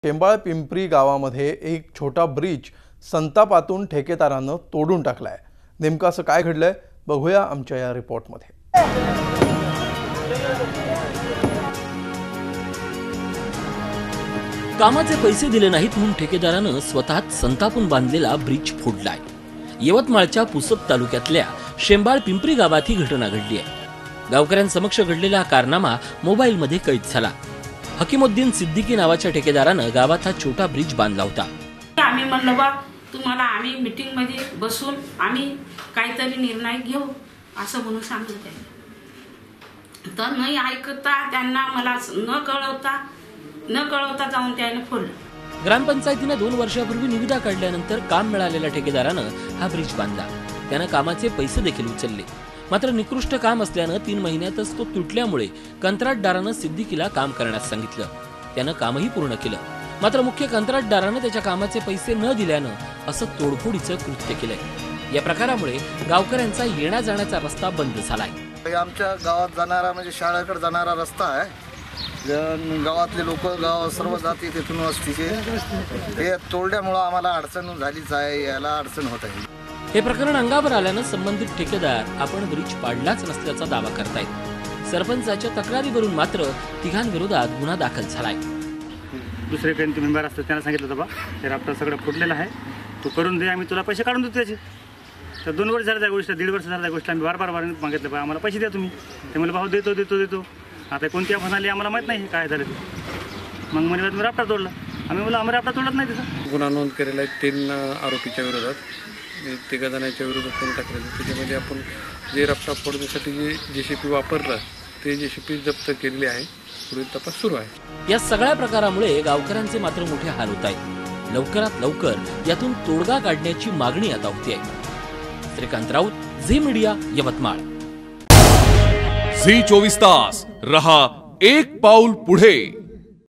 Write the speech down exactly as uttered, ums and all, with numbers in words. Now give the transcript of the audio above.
शेंबाळ पिंपरी गावामध्ये एक छोटा ब्रिज संतापातून ठेकेदारानं तोडून टाकलाय। नेमकं असं काय घडलंय बघूया आमच्या या रिपोर्टमध्ये। कामाचे पैसे दिले नाहीत म्हणून ठेकेदारानं स्वतःच संतापून बांधलेला ब्रिज फोडलाय। यवतमाळच्या पुसद तालुक्यातल्या शेंबाळ पिंपरी गावात ही घटना घडली आहे। गावकऱ्यांसमक्ष घडलेला कारनामा मोबाईलमध्ये कैद झाला। हकीमुद्दीन सिद्दीकी नावाच्या ठेकेदारानं गावात हा छोटा ब्रिज बांधला होता। आम्ही म्हणलं बा तुम्हाला आम्ही मीटिंग मध्ये बसून आम्ही काहीतरी निर्णय घेऊ असं म्हणून सांगितलं आहे। तर नाही ऐकता त्यांना मला न कळवता न कळवता जाऊन त्याने फोडलं। ग्रामपंचायतीने दोन वर्षापूर्वी निविदा काढल्यानंतर काम मिळालेल्या ठेकेदारानं हा ब्रिज बांधला। त्यानं कामाचे पैसे देखील उचलले, मात्र निकृष्ट काम असल्यानं तीन महिन्यातच तो तुटल्यामुळे कंत्राटदारानं सिद्दीकीला काम करण्यास सांगितलं। त्यानं कामही पूर्ण केलं, मात्र मुख्य कंत्राटदारानं त्याच्या कामाचे पैसे न दिल्यानं असं तोडफोडीचं कृत्य केलंय। या प्रकारामुळे गावकऱ्यांचा येण्या जाण्याचा रस्ता बंद झालाय। आमच्या गावात जाणारा म्हणजे शाळेकडे जाणारा रस्ता आहे। गावातले लोक गाव सर्व जाती तिथून वस्तीचे हे तोडल्यामुळे आम्हाला अडचण झालीच आहे, याला अडचण होत आहे। हे प्रकरण अंगावर आल्यानं संबंधित ठेकेदार आपण ब्रिज पाडलाच नसल्याचा दावा करतायत। सरपंचाच्या तक्रारीवरून मात्र तिघांविरोधात गुन्हा दाखल झालाय। दुसरे काही मेंबर असतात त्यांना सांगितलं होतं बा हे राफ्टर सगळं फुटलेलं आहे, तू करून दे, आम्ही तुला पैसे काढून देतो त्याचे। तर दोन वर्ष झालं त्या गोष्ट, दीड वर्ष झालं त्या गोष्ट आम्ही बार बार बार मागितलं बा आम्हाला पैसे द्या तुम्ही। ते म्हणलं भाऊ देतो देतो देतो आता कोणती आफत आली आम्हाला माहीत नाही काय झालं ते। मग म्हणे मी राफ्टर तोडला, आम्ही म्हणलं आम्ही राफ्टर तोडत नाही त्याचा। गुन्हा नोंद केलेला आहे तीन आरोपीच्या विरोधात, तिघा जणांच्या विरोधात करून टाकलेलं। त्याच्यामध्ये आपण जे राफ्टर फोडण्यासाठी जे जेसीपी वापरला ते जेसीपी जप्त केलेले आहे, पुढील तपास सुरू आहे। या सगळ्या प्रकारामुळे गावकऱ्यांचे मात्र मोठे हाल होत आहेत। लवकरात लवकर यातून तोडगा काढण्याची मागणी आता होती आहे। श्रीकांत राऊत, झी मीडिया, यवतमाळ। झी चोवीस तास रहा एक पाऊल पुढे।